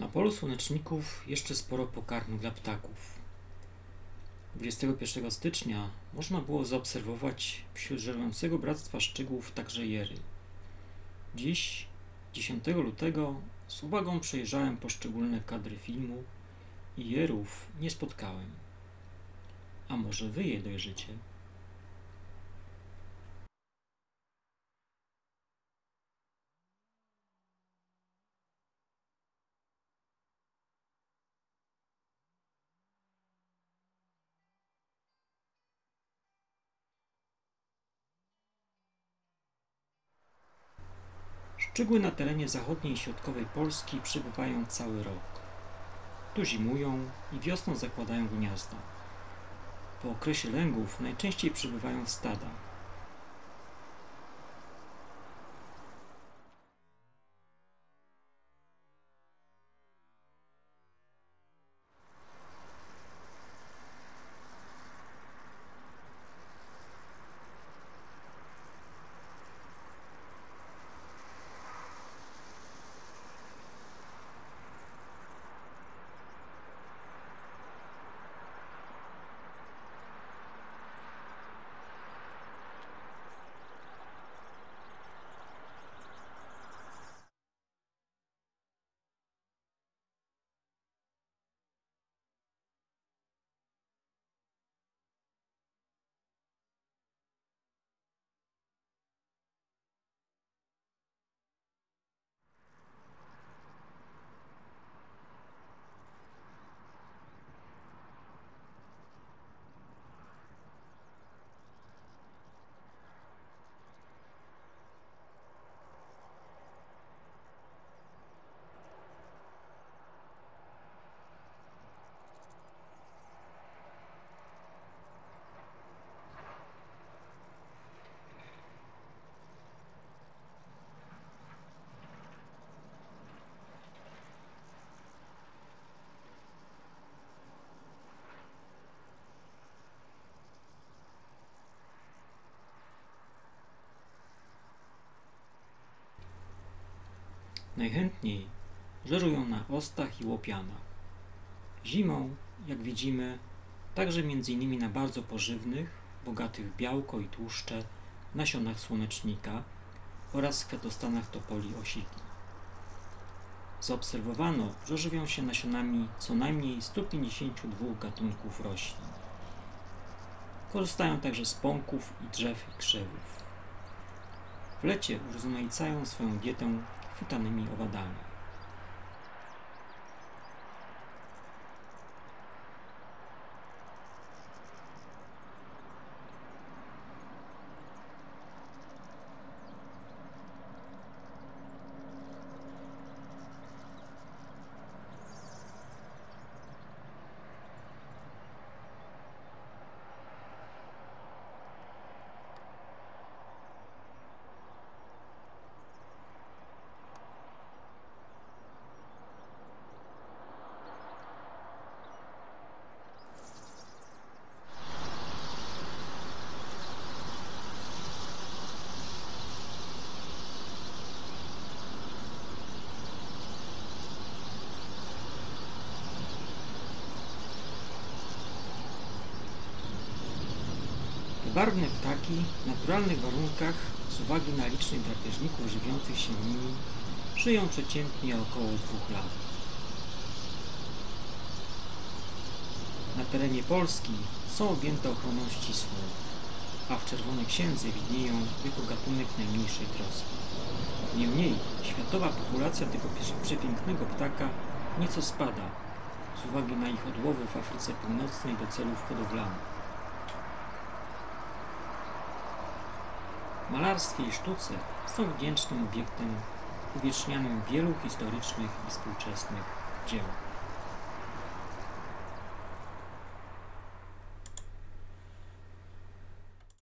Na polu słoneczników jeszcze sporo pokarmu dla ptaków. 21 stycznia można było zaobserwować wśród żerującego bractwa szczygłów także jery. Dziś, 10 lutego, z uwagą przejrzałem poszczególne kadry filmu i jerów nie spotkałem. A może wy je dojrzycie? Szczygły na terenie zachodniej i środkowej Polski przebywają cały rok. Tu zimują i wiosną zakładają gniazda. Po okresie lęgów najczęściej przebywają w stadach. Najchętniej żerują na ostach i łopianach. Zimą, jak widzimy, także m.in. na bardzo pożywnych, bogatych w białko i tłuszcze nasionach słonecznika oraz kwiatostanach topoli osiki. Zaobserwowano, że żywią się nasionami co najmniej 152 gatunków roślin. Korzystają także z pąków i drzew i krzewów. W lecie urozmaicają swoją dietę chwytanymi owadami. Barwne ptaki w naturalnych warunkach z uwagi na licznych drapieżników żywiących się nimi żyją przeciętnie około 2 lat. Na terenie Polski są objęte ochroną ścisłą, a w Czerwonej Księdze widnieją jako gatunek najmniejszej troski. Niemniej światowa populacja tego przepięknego ptaka nieco spada z uwagi na ich odłowy w Afryce Północnej do celów hodowlanych. W malarstwie i sztuce są wdzięcznym obiektem uwiecznianym w wielu historycznych i współczesnych dziełach.